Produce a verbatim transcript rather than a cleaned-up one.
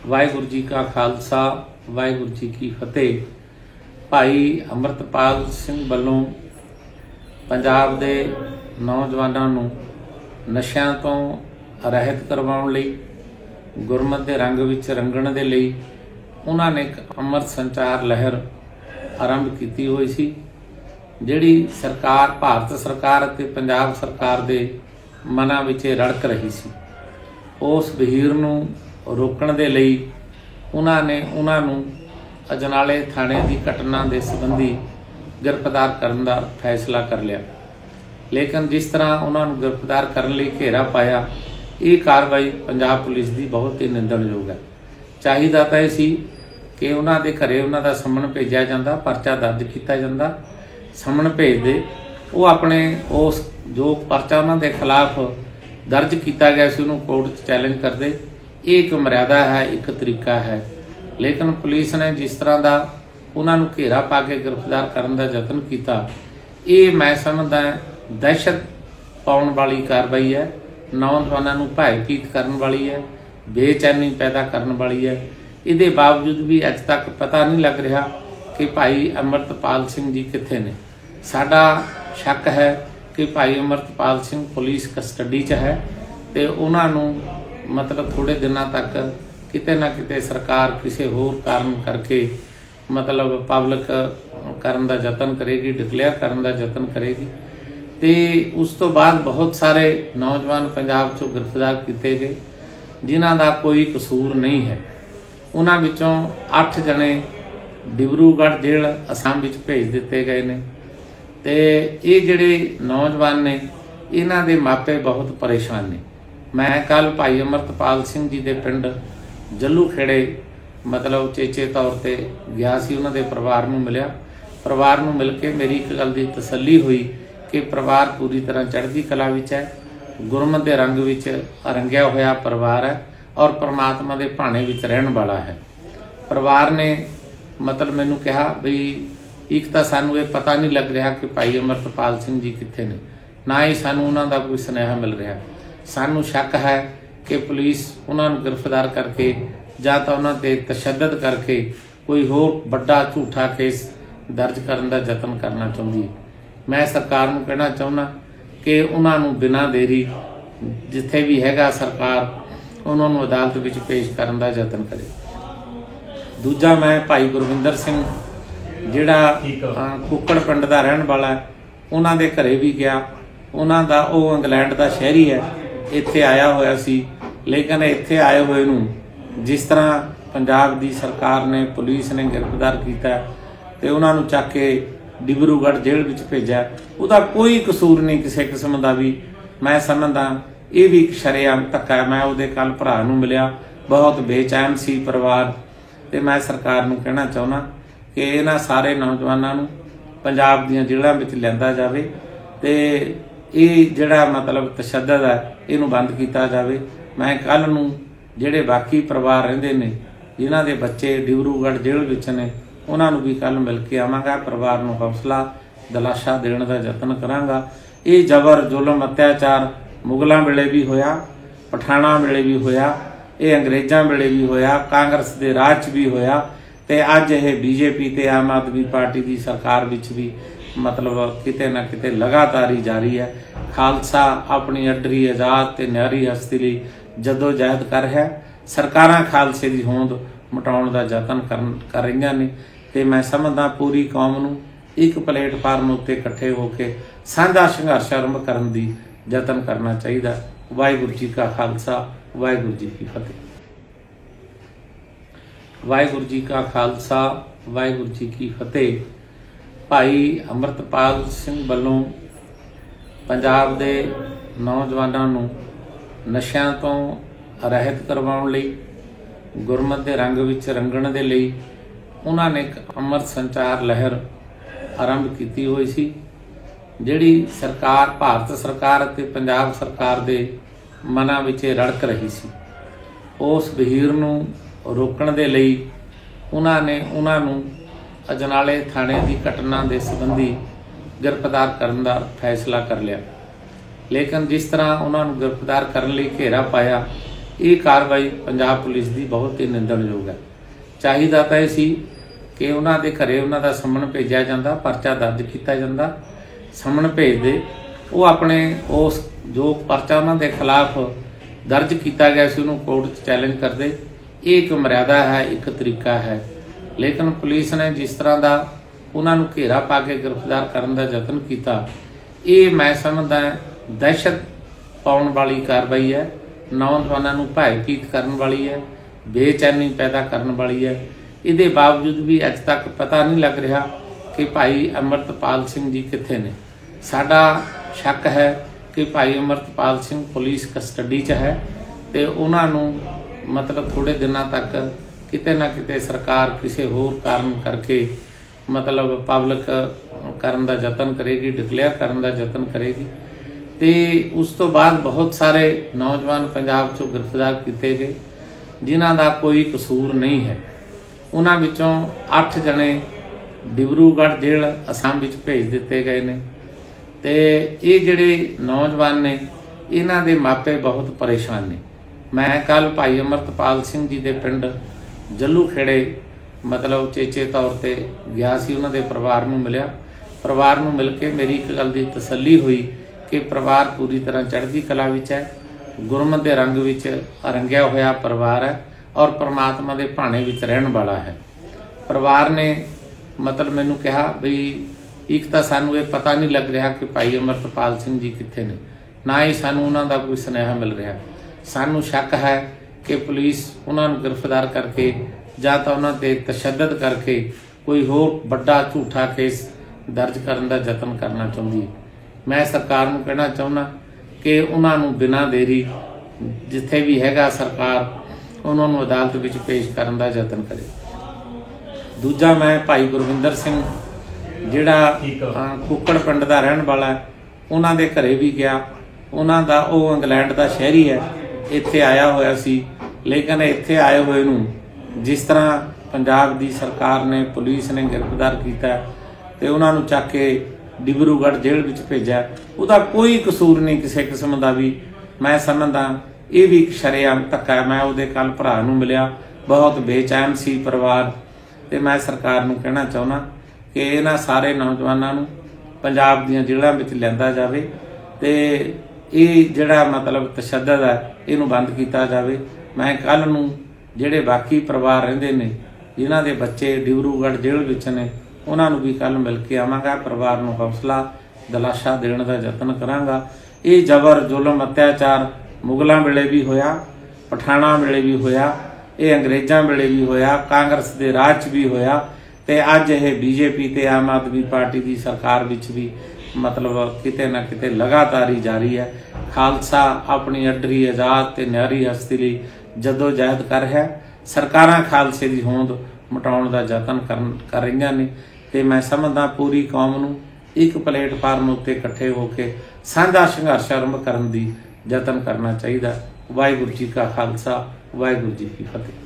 वाहिगुरू जी का खालसा वाहिगुरू जी की फतेह। भाई अमृतपाल सिंह वालों पंजाब दे नौजवानों नूं नशिਆਂ ਤੋਂ ਰਹਿਤ करवाउण लई गुरमत के रंग विच रंगण दे लई उन्हां ने एक अमृत संचार लहर आरंभ की हुई सी, जिहड़ी सरकार भारत सरकार ते पंजाब सरकार दे मनां विच रड़क रही सी। उस बहीर नूं रोकण दे लई उन्हां ने उन्हां नूं अजनाले थाणे की घटना के संबंधी गिरफ्तार करने का फैसला कर लिया। लेकिन जिस तरह उन्होंने गिरफ्तार करने लई घेरा पाया, ये कार्रवाई पंजाब पुलिस की बहुत ही निंदणयोग है। चाहिदा तां इह सी कि उन्हां दे घरे उन्हां दा समन भेजिया जांदा, परचा दर्ज किया जांदा, समन भेज दे वो अपने उस जो परचा उन्हां दे खिलाफ दर्ज किया गया सी उन्होंने कोर्ट चैलेंज कर दे। ये एक मर्यादा है, एक तरीका है। लेकिन पुलिस ने जिस तरह का उन्होंने घेरा पा के गिरफ्तार करने का यतन किया, ये मैं समझदा दहशत पाउण वाली कार्रवाई है, नौजवानों को भयभीत करने वाली है, बेचैनी पैदा करने वाली है। इसके बावजूद भी अज तक पता नहीं लग रहा कि भाई अमृतपाल सिंह जी कित्थे ने। साडा शक है कि भाई अमृतपाल सिंह पुलिस कस्टडी च है तो उन्होंने मतलब थोड़े दिनों तक किते ना किते सरकार किसी होर कारण करके मतलब पब्लिक करने का यतन करेगी, डिकलेयर करने का यतन करेगी। तो उस तो बाद बहुत सारे नौजवान पंजाब चों गिरफ्तार किए गए जिन्हां दा कोई कसूर नहीं है। उन्हां विचों अठ जने डिब्रूगढ़ जेल असम विच भेज दिते गए ने। ते ये जिहड़े नौजवान ने इन्हां दे मापे बहुत परेशान ने। मैं कल भाई अमृतपाल सिंह जी के पिंड जल्लू खेड़े मतलब चेचे तौर पर गया सी, उन्होंने परिवार में मिलिया। परिवार में मिल के मेरी एक गल की तसल्ली हुई कि परिवार पूरी तरह चढ़ती कला विच है, गुरमत के रंग विच रंगिया होया परिवार है और परमात्मा के भाणे विच रहन वाला है। परिवार ने मतलब मैनू कहा भी एक तो सानू ये पता नहीं लग रहा कि भाई अमृतपाल सिंह जी कित्थे ने, ना ही सानू उन्हां दा कोई सुनेहा मिल रहा। सानू शक है कि पुलिस उन्होंने गिरफ्तार करके या तो उन्होंने ते तशद्दद करके कोई होर बड़ा झूठा केस दर्ज करने का यतन करना चाहती है। मैं सरकार को कहना चाहना कि उन्होंने बिना देरी जिथे भी हैगा सरकार उन्होंने अदालत में पेश करने का यतन करे। दूजा मैं भाई गुरविंदर सिंह जिहड़ा कुक्कड़ पिंड का रहन वाला है, उन्होंने घरे भी गया। उन्हों का वो इंग्लैंड का शहरी है, इत्थे आया होया सी। लेकिन इत्थे आए हुए नूं जिस तरह पंजाब की सरकार ने पुलिस ने गिरफ्तार किया तो उन्होंने चक के डिब्रूगढ़ जेल विच भेजा, उसका कोई कसूर नहीं किसी किस्म का भी। मैं समझदा ये भी एक शरेआम धक्का है। मैं उहदे कल भरा नूं मिलिया, बहुत बेचैन सी परिवार। तो मैं सरकार नूं कहना चाहुंदा कि इन्हां सारे नौजवानों नूं पंजाब दीआं जेलां विच लिआंदा जावे ते ये जिहड़ा मतलब तशद्दद है इनू बंद किया जाए। मैं कल नूं जिहड़े बाकी परिवार रहिंदे ने जिन्हां दे बच्चे डिब्रूगढ़ जेल विच ने उन्होंने भी कल मिल के आवांगा, परिवार नूं हौसला दिलासा देने का यतन करांगा। ये जबर जुल्म अत्याचार मुगलों वेले भी होया, पठाणा वेले भी होया, ये अंग्रेज़ों वेले भी होया, कांग्रेस के राज भी होया, ते अज यह बीजेपी ते आम आदमी पार्टी की सरकार विच भी मतलब किते ना किते लगातार ही जारी है। खालसा अपनी अडरी आज़ाद ते न्यारी हस्ती लई जदोजहद कर है। सरकारां खालसे की होंद मिटाउण का यतन कर रही ने। ते मैं समझदा पूरी कौम नूं एक प्लेटफार्म उत्ते इकट्ठे होकर साझा संघर्ष आरंभ करने की यतन करना चाहिए। वाहिगुरू जी का खालसा वाहिगुरू जी की फतेह। वाहिगुरू जी का खालसा वाहिगुरू जी की फतेह। भाई अमृतपाल सिंह वालों पंजाब के नौजवानों नूं नशिਆਂ ਤੋਂ ਰਹਿਤ करवाउण लई गुरमत के रंग विच रंगण दे लई उन्हां ने एक अमृत संचार लहर आरंभ की हुई सी, जिहड़ी सरकार भारत सरकार ते पंजाब सरकार दे मनां विच रड़क रही सी। उस बहीर नूं रोकण दे लई उन्हां ने उन्हां नूं अजनाले थाणे की घटना के संबंधी गिरफ्तार करने का फैसला कर लिया। लेकिन जिस तरह उन्होंने गिरफ्तार करने लई घेरा पाया, ਇਹ ਕਾਰਵਾਈ ਪੰਜਾਬ ਪੁਲਿਸ ਦੀ ਬਹੁਤ ਹੀ ਨਿੰਦਣਯੋਗ ਹੈ। ਚਾਹੀਦਾ ਤਾਂ ਇਹ ਸੀ ਕਿ ਉਹਨਾਂ ਦੇ ਘਰੇ ਉਹਨਾਂ ਦਾ ਸਮਨ ਭੇਜਿਆ ਜਾਂਦਾ, ਪਰਚਾ ਦਰਜ ਕੀਤਾ ਜਾਂਦਾ, ਸਮਨ ਭੇਜਦੇ, ਉਹ ਆਪਣੇ ਉਸ ਜੋ ਪਰਚਾ ਉਹਨਾਂ ਦੇ ਖਿਲਾਫ ਦਰਜ ਕੀਤਾ ਗਿਆ ਸੀ ਉਹਨੂੰ ਕੋਰਟ 'ਚ ਚੈलेंज ਕਰਦੇ। ਇਹ ਇੱਕ ਮਰਿਆਦਾ ਹੈ, ਇੱਕ ਤਰੀਕਾ ਹੈ। ਲੇਕਿਨ ਪੁਲਿਸ ਨੇ ਜਿਸ ਤਰ੍ਹਾਂ ਦਾ ਉਹਨਾਂ ਨੂੰ ਘੇਰਾ ਪਾ ਕੇ ਗ੍ਰਿਫਤਾਰ ਕਰਨ ਦਾ ਯਤਨ ਕੀਤਾ, ਇਹ ਮੈਂ ਸਮਝਦਾ ਦਹਿਸ਼ਤ ਪਾਉਣ ਵਾਲੀ ਕਾਰਵਾਈ ਹੈ, ਨੌਜਵਾਨਾਂ ਨੂੰ ਭੈਭੀਤ ਕਰਨ ਵਾਲੀ ਹੈ, ਬੇਚੈਨੀ ਪੈਦਾ ਕਰਨ ਵਾਲੀ ਹੈ। ਇਹਦੇ ਬਾਵਜੂਦ ਵੀ ਅੱਜ ਤੱਕ ਪਤਾ ਨਹੀਂ ਲੱਗ ਰਿਹਾ ਕਿ ਭਾਈ ਅੰਮ੍ਰਿਤਪਾਲ ਸਿੰਘ ਜੀ ਕਿੱਥੇ ਨੇ। ਸਾਡਾ ਸ਼ੱਕ ਹੈ ਕਿ ਭਾਈ ਅੰਮ੍ਰਿਤਪਾਲ ਸਿੰਘ ਪੁਲਿਸ ਕਸਟਡੀ 'ਚ ਹੈ ਤੇ ਉਹਨਾਂ ਨੂੰ ਮਤਲਬ ਥੋੜੇ ਦਿਨਾਂ ਤੱਕ ਕਿਤੇ ਨਾ ਕਿਤੇ ਸਰਕਾਰ ਕਿਸੇ ਹੋਰ ਕਾਰਨ ਕਰਕੇ ਮਤਲਬ ਪਬਲਿਕ ਕਰਨ ਦਾ ਯਤਨ ਕਰੇਗੀ, ਡਿਕਲੇਅਰ ਕਰਨ ਦਾ ਯਤਨ ਕਰੇਗੀ ਤੇ ਉਸ ਤੋਂ ਬਾਅਦ ਬਹੁਤ ਸਾਰੇ ਨੌਜਵਾਨ ਪੰਜਾਬ 'ਚੋਂ ਗ੍ਰਿਫਤਾਰ ਕੀਤੇ ਗਏ ਜਿਨ੍ਹਾਂ ਦਾ ਕੋਈ ਕਸੂਰ ਨਹੀਂ ਹੈ। ਉਹਨਾਂ ਵਿੱਚੋਂ ਅੱਠ ਜਣੇ ਡਿਬਰੂਗੜ੍ਹ ਜੇਲ੍ਹ ਅਸਾਮ ਵਿੱਚ ਭੇਜ ਦਿੱਤੇ ਗਏ ਨੇ ਤੇ ਇਹ ਜਿਹੜੇ ਨੌਜਵਾਨ ਨੇ ਇਹਨਾਂ ਦੇ ਮਾਪੇ ਬਹੁਤ ਪਰੇਸ਼ਾਨ ਨੇ। ਮੈਂ ਕੱਲ ਭਾਈ ਅੰਮ੍ਰਿਤਪਾਲ ਸਿੰਘ ਜੀ ਦੇ ਪਿੰਡ ਜੱਲੂ ਖੇੜੇ ਮਤਲਬ ਚੇਚੇ ਤੌਰ ਤੇ ਗਿਆ ਸੀ, ਉਹਨਾਂ ਦੇ ਪਰਿਵਾਰ ਨੂੰ ਮਿਲਿਆ। ਪਰਿਵਾਰ ਨੂੰ ਮਿਲ ਕੇ ਮੇਰੀ ਇੱਕ ਗੱਲ ਦੀ ਤਸੱਲੀ ਹੋਈ ਕਿ ਪਰਿਵਾਰ ਪੂਰੀ ਤਰ੍ਹਾਂ ਚੜ੍ਹਦੀ ਕਲਾ ਵਿੱਚ ਹੈ, ਗੁਰਮਤਿ ਦੇ ਰੰਗ ਵਿੱਚ ਰੰਗਿਆ ਹੋਇਆ ਪਰਿਵਾਰ ਹੈ ਔਰ परमात्मा के भाने विच रहन वाला है। परिवार ने मतलब मैनू कहा बई एक तो सानू ये पता नहीं लग रहा कि भाई अमृतपाल सिंह जी कित्थे ने, ना ही सानू उन्हां दा कोई सुनेहा मिल रहा। सानू शक है कि पुलिस उन्होंने गिरफ्तार करके ਜਾਂ ਤਾਂ ਉਹਨਾਂ ਤੇ तशद्दद करके कोई होर ਵੱਡਾ झूठा केस दर्ज करने का यत्न करना चाहती है। मैं सरकार ਨੂੰ कहना चाहना कि उन्होंने बिना देरी जिथे भी हैगा सरकार उन्होंने अदालत में पेश करने का यत्न करे। दूजा मैं भाई गुरविंदर सिंह जिहड़ा कुक्कड़ पिंड का रहने वाला है, उन्हों के घरे भी गया। उन्हों का वो इंग्लैंड का शहरी है, इत्थे आया होया सी, लेकिन इत्थे आए हुए नूं जिस तरह पंजाब की सरकार ने पुलिस ने गिरफ्तार किया तो उन्होंने चक के डिब्रूगढ़ जेल में भेजा, उसका कोई कसूर नहीं किसी किस्म का भी। मैं समझदा ये भी एक शरेआम धक्का है। मैं उहदे कल भरा नूं मिलिया, बहुत बेचैन सी परिवार, तो मैं सरकार नूं कहना चाहुंदा कि इन्हां सारे नौजवानों नूं पंजाब दीआं जेलां विच लिआंदा जावे ते ये जिहड़ा मतलब तशद्दद है इहनूं बंद कीता जावे। मैं कल नूं ਜਿਹੜੇ ਬਾਕੀ ਪਰਿਵਾਰ ਰਹਿੰਦੇ ਨੇ ਜਿਨ੍ਹਾਂ ਦੇ ਬੱਚੇ ਡਿਬਰੂਗੜ੍ਹ ਜੇਲ੍ਹ ਵਿੱਚ ਨੇ ਉਹਨਾਂ ਨੂੰ ਵੀ ਕੱਲ ਮਿਲ ਕੇ ਆਵਾਂਗਾ, ਪਰਿਵਾਰ ਨੂੰ ਹੌਸਲਾ ਦਿਲਾਸਾ ਦੇਣ ਦਾ ਯਤਨ ਕਰਾਂਗਾ। ਇਹ ਜ਼ਬਰ ਜ਼ੁਲਮ ਅਤਿਆਚਾਰ ਮੁਗਲਾਂ ਵੇਲੇ ਵੀ ਹੋਇਆ, ਪਠਾਣਾ ਵੇਲੇ ਵੀ ਹੋਇਆ, ਇਹ ਅੰਗਰੇਜ਼ਾਂ ਵੇਲੇ ਵੀ ਹੋਇਆ, ਕਾਂਗਰਸ ਦੇ ਰਾਜ 'ਚ ਵੀ ਹੋਇਆ ਤੇ ਅੱਜ ਇਹ ਬੀਜੇਪੀ ਤੇ ਆਮ ਆਦਮੀ ਪਾਰਟੀ ਦੀ ਸਰਕਾਰ ਵਿੱਚ ਵੀ मतलब किते ना किते लगातार ही जारी है। खालसा अपनी अडरी आज़ाद ते न्यारी हस्ती लई जदोजहद कर है। सरकारां खालसे की होंद मिटाउण दा यतन कर कर रहीआं ने ते मैं समझदा पूरी कौम नूं एक प्लेटफार्म उत्ते इकट्ठे होकर साझा संघर्ष आरंभ करन दी यतन करना चाहिए। वाहिगुरू जी का खालसा, वाहिगुरू जी की फतेह।